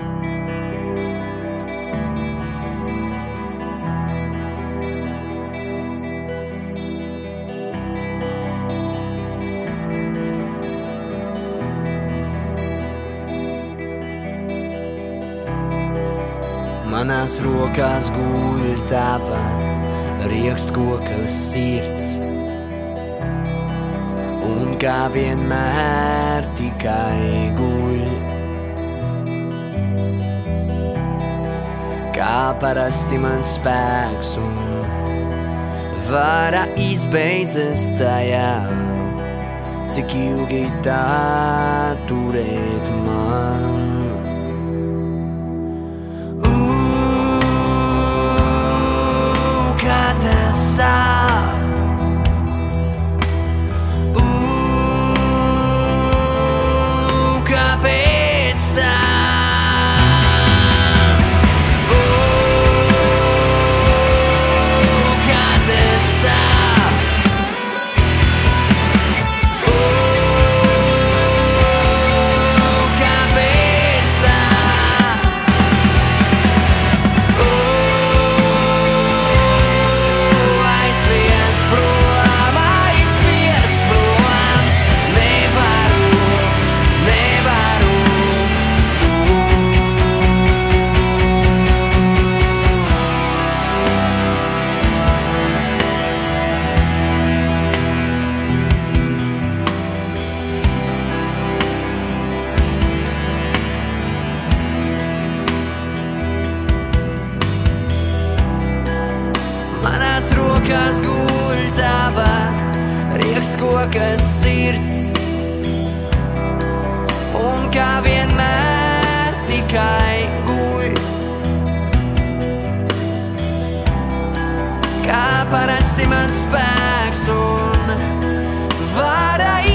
Manās rokās guļ tava riekstkoka sirds, un kā vienmēr tikai guļ. Kā parasti mans spēks un vara izbeidzas tajā, cik ilgi tā turēt man. Kāpēc tā? Kā tas sāp? Kāpēc tā? Aizvies prom, nevaru. Manās rokās guļ tava riekstkoka sirds, un kā vienmēr tikai guļ. Kā parasti mans spēks un vara